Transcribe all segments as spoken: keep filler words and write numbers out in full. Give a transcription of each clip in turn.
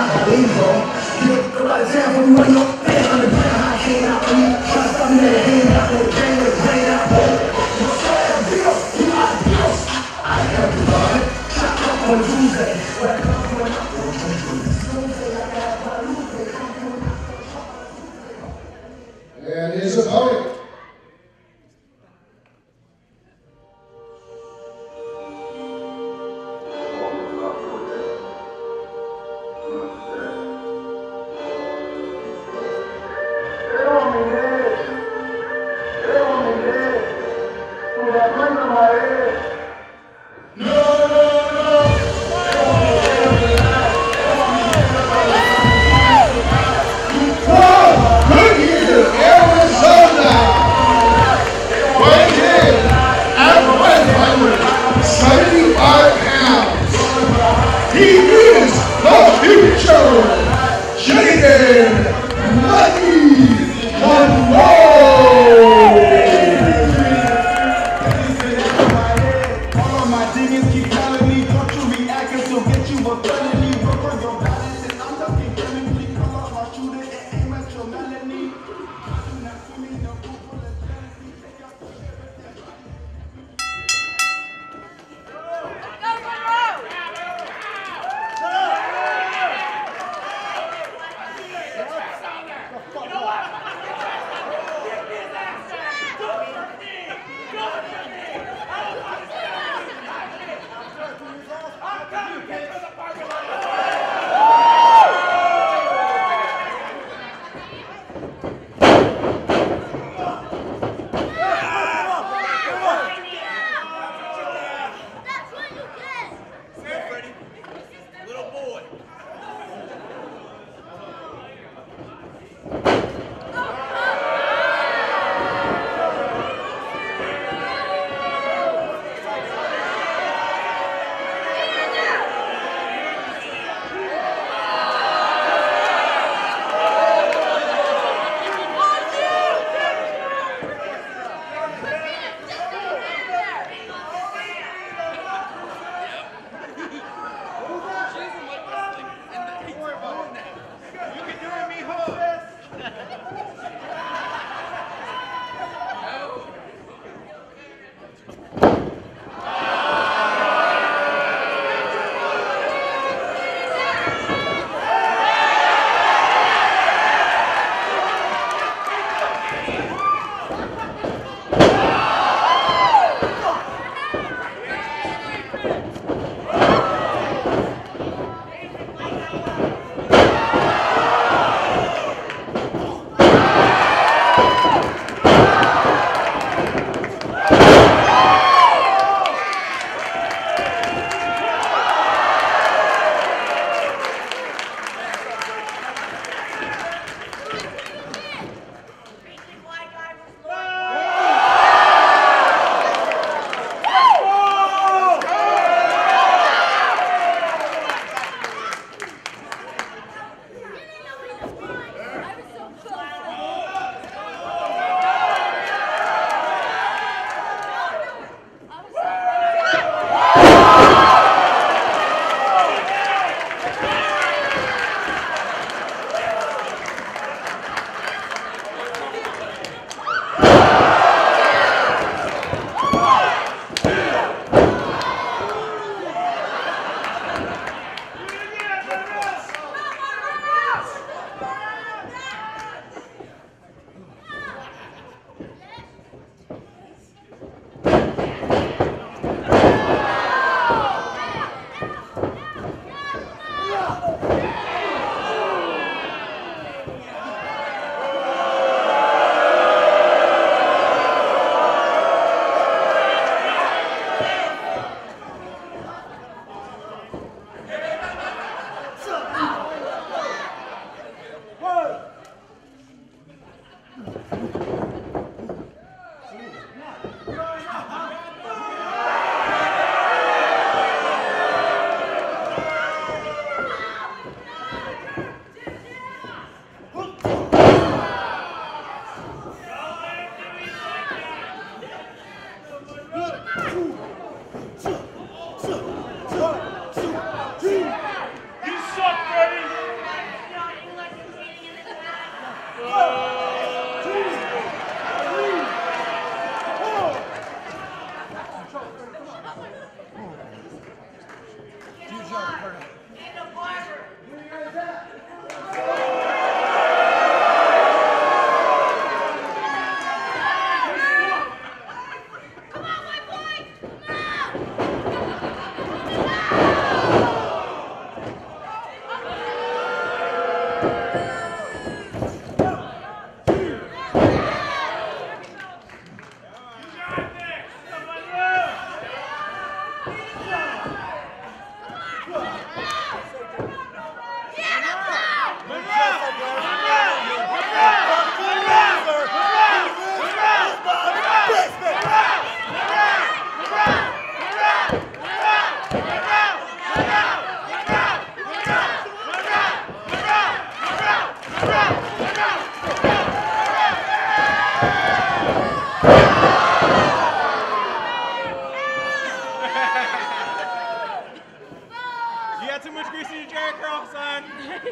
I believe so. You go out of town when you run your head on the ground. I came out for you. Try to stop me at the hand out. With the game with the brain out. You swear to Bill. You are Bill. I am the God. Shot up on Tuesday. Where I come from. And his opponent. Jaden Lucky Monroe. All of my demons keep telling me, don't you react and still get you a felony. Work on your balance and I'm talking chemically. Come off my shooter and aim at your melanie. Do not for me, no fool full of jealousy. Take out the You know what?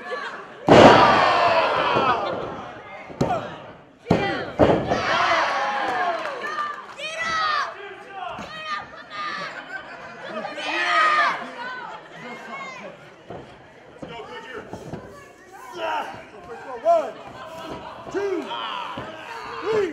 One, two, three.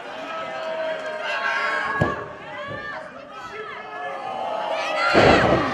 Yeah!